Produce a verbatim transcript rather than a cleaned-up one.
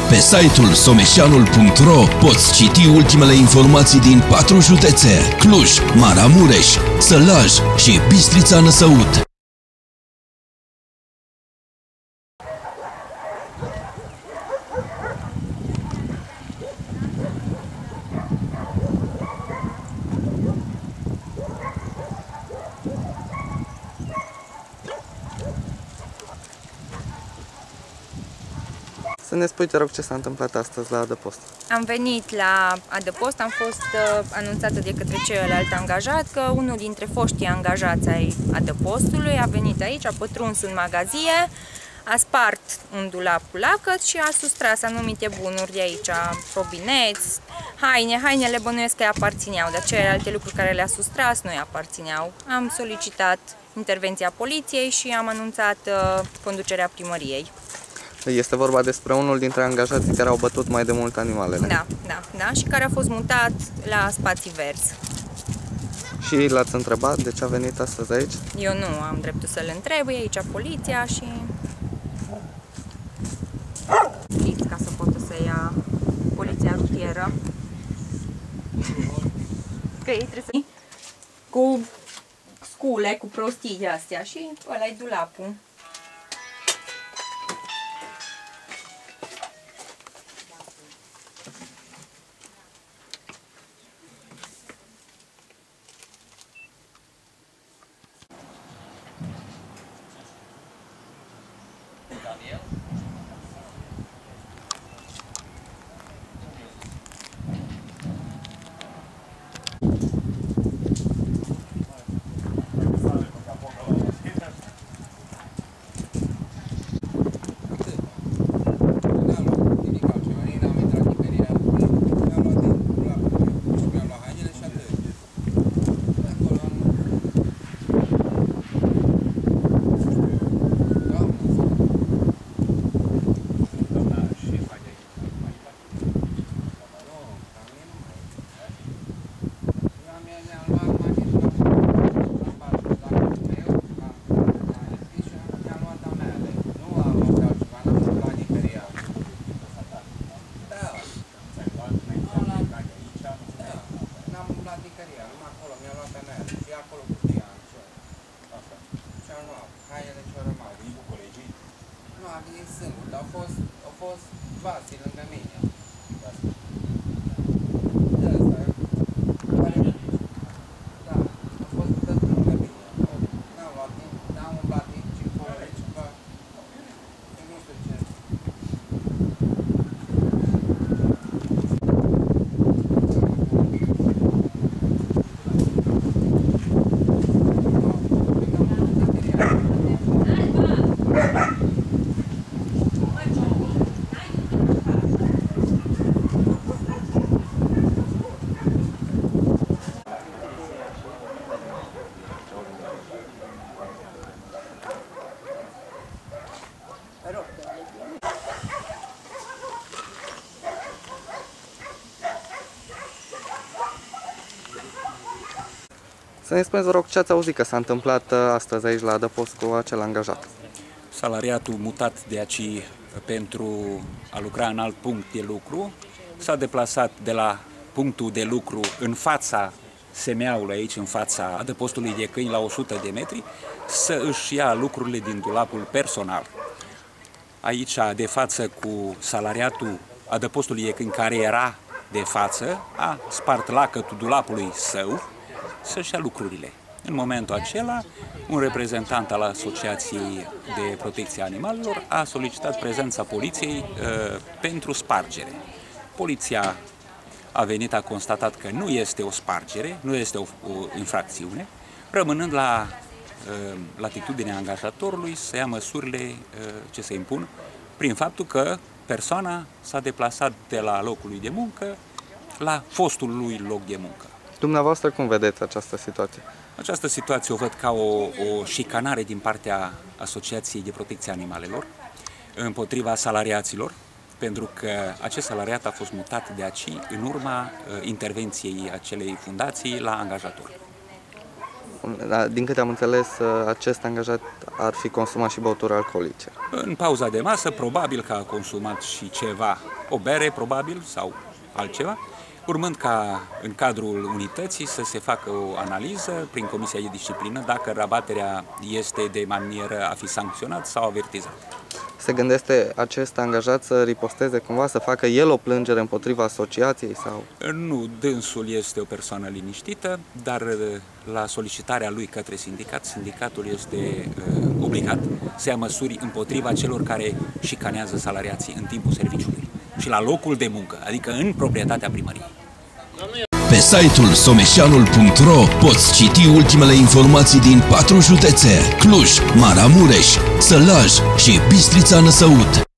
Pe site-ul someșanul punct ro poți citi ultimele informații din patru județe: Cluj, Maramureș, Sălaj și Bistrița Năsăud. Să ne spui, te rog, ce s-a întâmplat astăzi la adăpost. Am venit la adăpost, am fost uh, anunțată de către ceilalți angajați că unul dintre foștii angajați ai adăpostului a venit aici, a pătruns în magazie, a spart un dulap cu lacăt și a sustras anumite bunuri de aici, robineți, haine. Hainele bănuiesc că îi aparțineau, dar celelalte lucruri care le-a sustras nu îi aparțineau. Am solicitat intervenția poliției și am anunțat uh, conducerea primăriei. Este vorba despre unul dintre angajații care au bătut mai de mult animalele. Da, da, da, și care a fost mutat la spații verzi. Și l-ați întrebat de ce a venit astăzi aici? Eu nu am dreptul să-l întreb, e aici poliția și... ca să poată să ia poliția rutieră. Că ei trebuie să... cu scule, cu prostii de astea și ăla-i dulapul. Au fost, au fost vasii lângă mine. Da, a fost tot lângă mine. N-am luat timp, n-am umblat nici încolo, nici ceva. Nu știu ce. Să ne spuneți, vă rog, ce ați auzit că s-a întâmplat astăzi aici la adăpost cu acel angajat? Salariatul mutat de aici pentru a lucra în alt punct de lucru s-a deplasat de la punctul de lucru în fața S M A-ului, aici în fața adăpostului de câini, la o sută de metri, să își ia lucrurile din dulapul personal. Aici, de față cu salariatul adăpostului de câini care era de față, a spart lacătul dulapului său să-și ia lucrurile. În momentul acela, un reprezentant al Asociației de Protecție a Animalelor a solicitat prezența poliției uh, pentru spargere. Poliția a venit, a constatat că nu este o spargere, nu este o, o infracțiune, rămânând la uh, latitudinea angajatorului să ia măsurile uh, ce se impun, prin faptul că persoana s-a deplasat de la locul lui de muncă la fostul lui loc de muncă. Dumneavoastră cum vedeți această situație? Această situație o văd ca o, o șicanare din partea Asociației de Protecție a Animalelor împotriva salariaților, pentru că acest salariat a fost mutat de aici în urma uh, intervenției acelei fundații la angajator. Din câte am înțeles, acest angajat ar fi consumat și băuturi alcoolice. În pauza de masă, probabil că a consumat și ceva, o bere, probabil, sau altceva, urmând ca în cadrul unității să se facă o analiză prin Comisia de Disciplină dacă rabaterea este de manieră a fi sancționat sau avertizat. Se gândește acest angajat să riposteze cumva, să facă el o plângere împotriva asociației? Sau? Nu, dânsul este o persoană liniștită, dar la solicitarea lui către sindicat, sindicatul este uh, obligat să ia măsuri împotriva celor care șicanează salariații în timpul serviciului și la locul de muncă, adică în proprietatea primăriei. Pe site-ul someșanul punct ro poți citi ultimele informații din patru județe: Cluj, Maramureș, Sălaj și Bistrița Năsăud.